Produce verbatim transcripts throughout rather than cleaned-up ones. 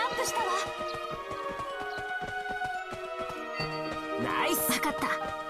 ップしたわ。 ナイス。 分かった。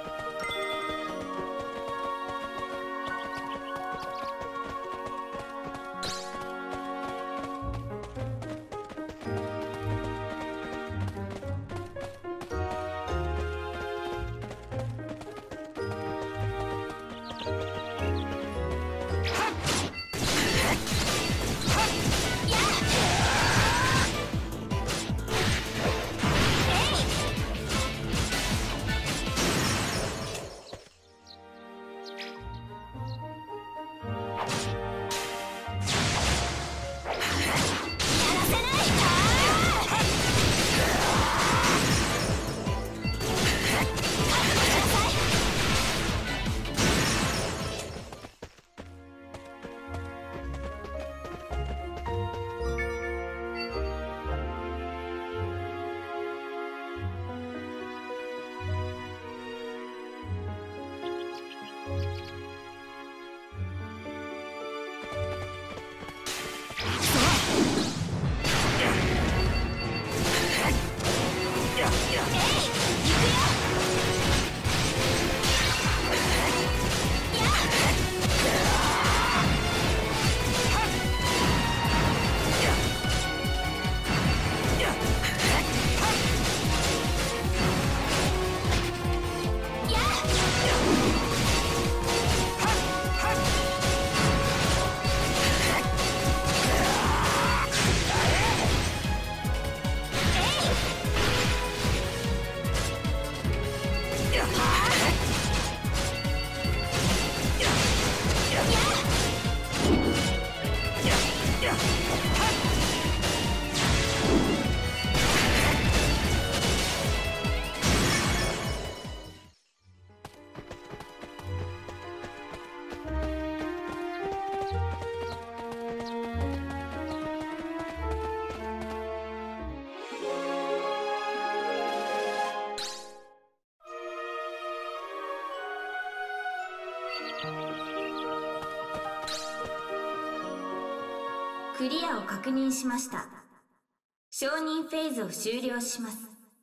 クリアを確認しました。承認フェーズを終了します。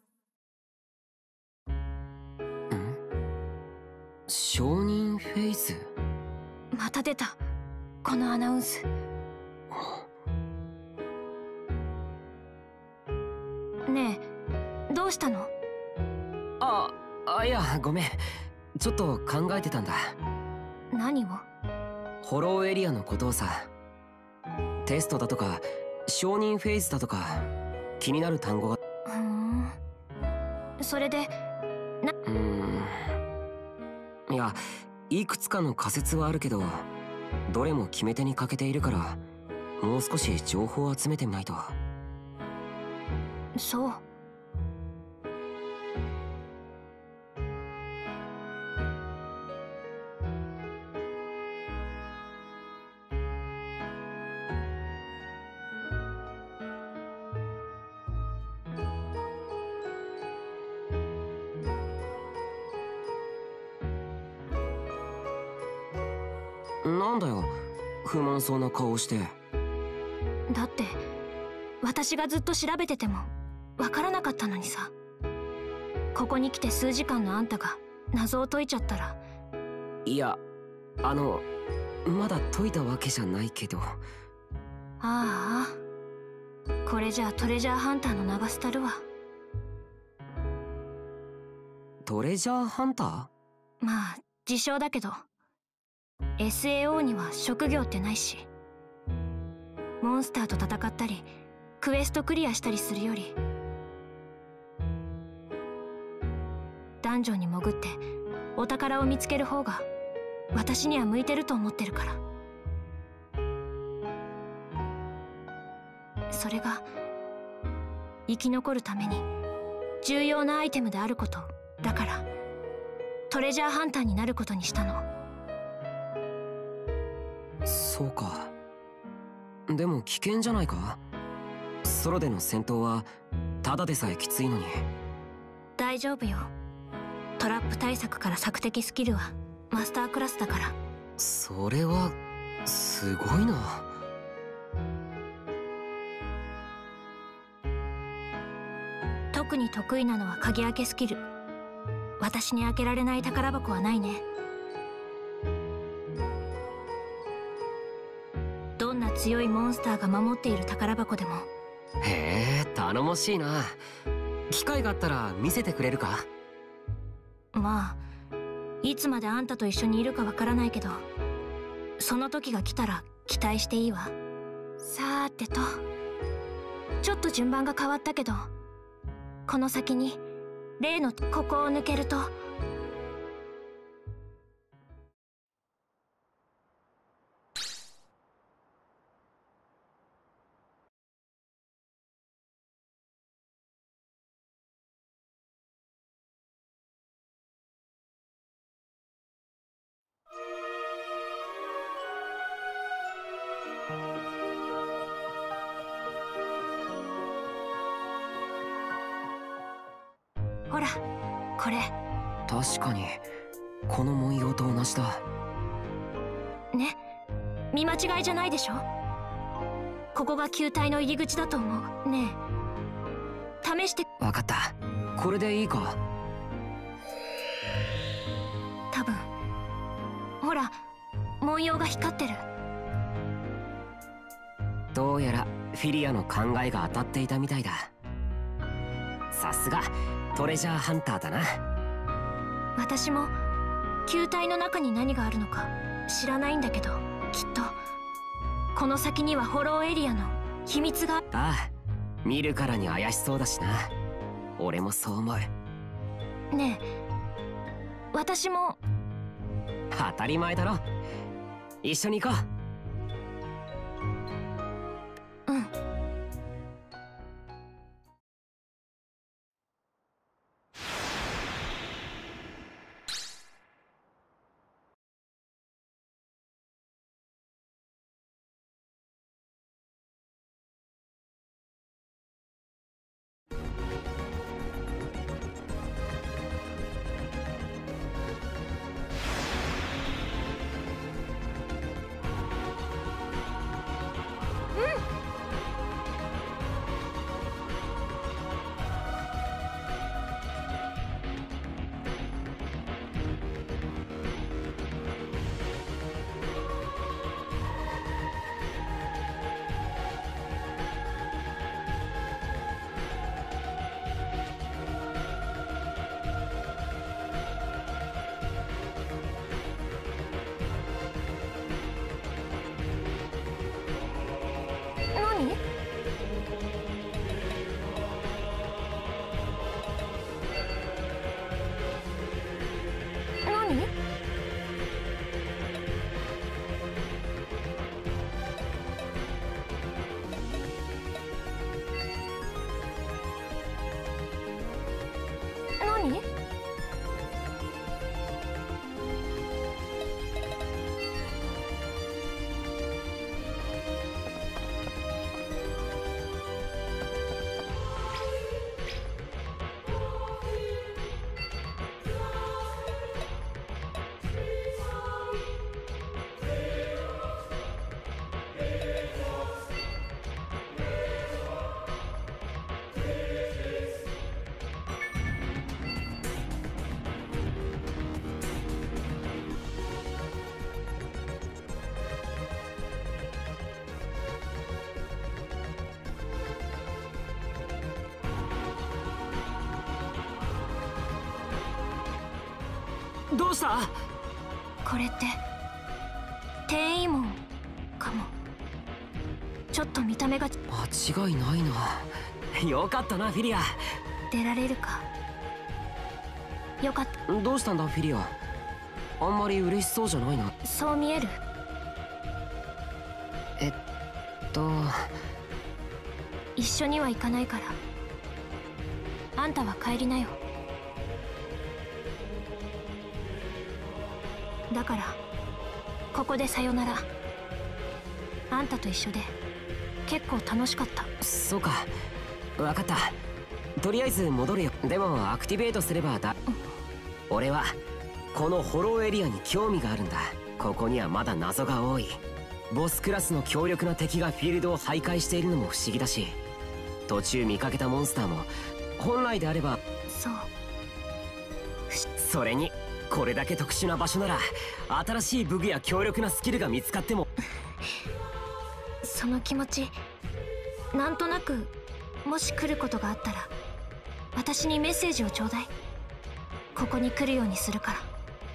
ん？承認フェーズ？ また出た、このアナウンス。ねえ、どうしたの？ あ、あ、いや、ごめん。ちょっと考えてたんだ。 何を？ ホローエリアのことをさ。テストだとか承認フェーズだとか気になる単語が。 ふーん。それでな。 うーん。いや、いくつかの仮説はあるけど、どれも決め手に欠けているから、もう少し情報を集めてみないと。 そう。 なんだよ、不満そうな顔して。 だって私がずっと調べててもわからなかったのにさ。ここに来て数時間のあんたが謎を解いちゃったら。 いや、あのまだ解いたわけじゃないけど。 ああ、これじゃあトレジャーハンターの名が廃るわ。 トレジャーハンター？ まあ自称だけど エスエーオー には職業ってないし、モンスターと戦ったりクエストクリアしたりするより、ダンジョンに潜ってお宝を見つける方が私には向いてると思ってるから。それが生き残るために重要なアイテムであることだから、トレジャーハンターになることにしたの。 そうか。でも危険じゃないか？ソロでの戦闘はただでさえきついのに。 大丈夫よ。トラップ対策から索敵スキルはマスタークラスだから。 それはすごいな。 特に得意なのは鍵開けスキル。私に開けられない宝箱はないね。どんな強いモンスターが守っている宝箱でも。 へえ、頼もしいな。機会があったら見せてくれるか？ まあいつまであんたと一緒にいるかわからないけど、その時が来たら期待していいわ。さーてと、ちょっと順番が変わったけど、この先に例のここを抜けると。ほらこれ。 確かにこの文様と同じだね。見間違いじゃないでしょ。ここが球体の入り口だと思う。ねえ試して。 分かった。これでいいか？ 多分。ほら文様が光ってる。 どうやらフィリアの考えが当たっていたみたいだ。さすがトレジャーハンターだな。 私も球体の中に何があるのか知らないんだけど、きっとこの先にはホローエリアの秘密が。 ああ、見るからに怪しそうだしな。俺もそう思う。 ねえ私も。 当たり前だろ。一緒に行こう。 うん。何？ どうした？ これって転移門かも。ちょっと見た目が。 間違いないな。よかったなフィリア。 出られるか。よかった。 どうしたんだフィリア。あんまり嬉しそうじゃないな。 そう見える？ えっと一緒には行かないから。あんたは帰りなよ。だからここでさよなら。あんたと一緒で結構楽しかった。 そうか、分かった。とりあえず戻るよ。でもアクティベートすればだ、うん、俺はこのホローエリアに興味があるんだ。ここにはまだ謎が多い。ボスクラスの強力な敵がフィールドを徘徊しているのも不思議だし、途中見かけたモンスターも本来であれば。 そう。 それにこれだけ特殊な場所なら新しい武具や強力なスキルが見つかってもその気持ちなんとなく、もし来ることがあったら私にメッセージをちょうだい。ここに来るようにするから。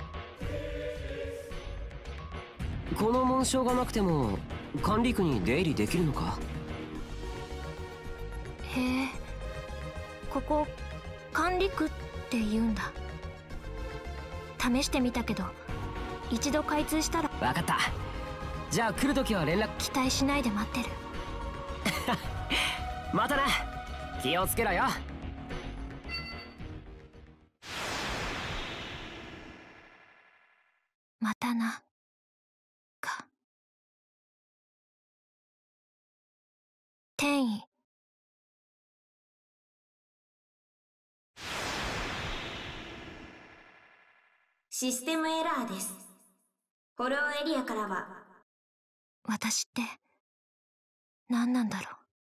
この紋章がなくても管理区に出入りできるのか？ へえ、ここ管理区って言うんだ。試してみたけど一度開通したら。 分かった。じゃあ来るときは連絡。 期待しないで待ってる。 またな。気をつけろよ。 またなか。転移。 システムエラーです。フォローエリアからは。 私って何なんだろう。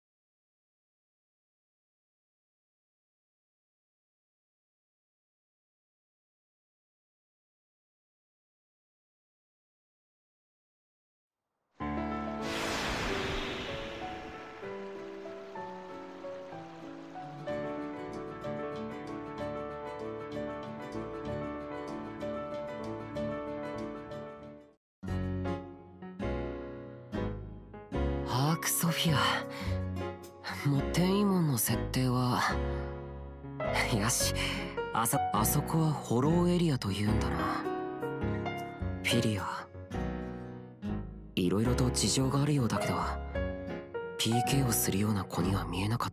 アークソフィア。もう転移門の設定はよし、あそあそこはホローエリアというんだな。フィリア、いろいろと事情があるようだけど ピーケー をするような子には見えなかった。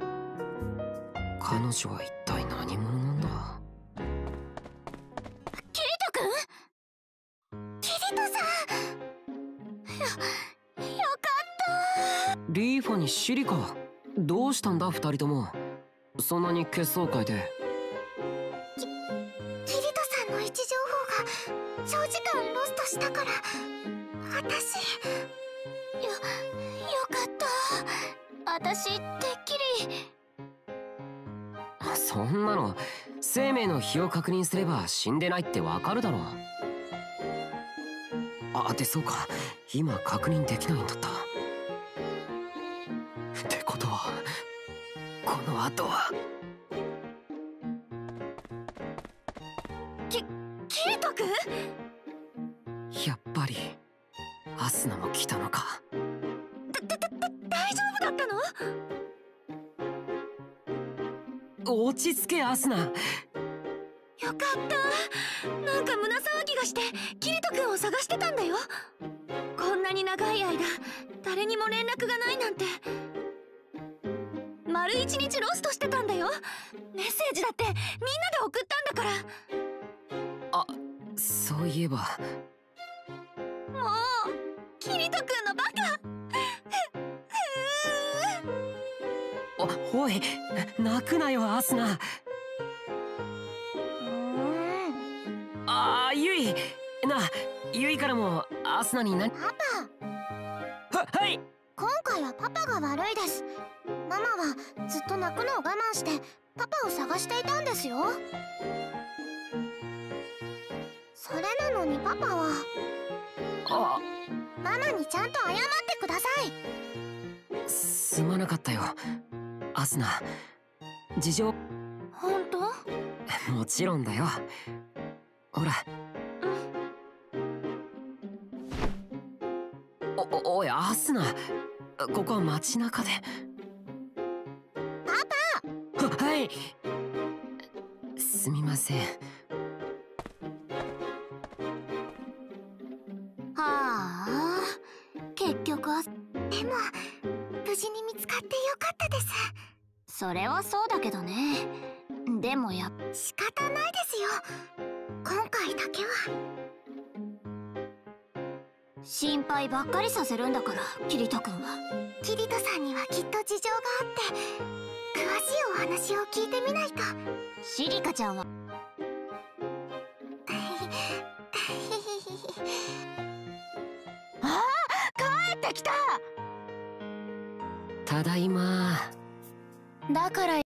彼女は一体何者なんだ？ キリト君？キリトさん、よ、よかった。 リーファにシリカ、どうしたんだ二人とも。そんなに結相会で。 キ、キリトさんの位置情報が長時間ロストしたから、私、よ、よかった。私、てっきり。 そんなの生命の日を確認すれば死んでないってわかるだろう。あ、でそうか、今確認できないんだった。ってことはこの後は。 き、キリト君？ やっぱりアスナも来たのか。 だ、だ、だ、大丈夫だったの？ 落ち着けアスナ。 よかった。なんか胸騒ぎがしてキリト君を探してたんだよ。こんなに長い間誰にも連絡がないなんて。丸一日ロストしてたんだよ。メッセージだってみんなで送ったんだから。 あ、そういえば。 もうキリト君のバカ。 お、おい、泣くなよアスナ。ああ、ユイな、ユイからもアスナに何。 パパ。 は、はい。 今回はパパが悪いです。ママはずっと泣くのを我慢してパパを探していたんですよ。それなのにパパは。 あ、 ママにちゃんと謝ってください。 すまなかったよアスナ。事情。 本当？ もちろんだよ。ほら。お、お、おいアスナ、ここは街中で。 パパ。は、はい。すみません。 はあ、結局は。でも無事に見つかってよかったです。それはそうだけどね。でもや仕方ないですよ、今回だけは。心配ばっかりさせるんだからキリト君は。キリトさんにはきっと事情があって詳しいお話を聞いてみないと。シリカちゃんはああ、帰ってきた。 ただいま。 だから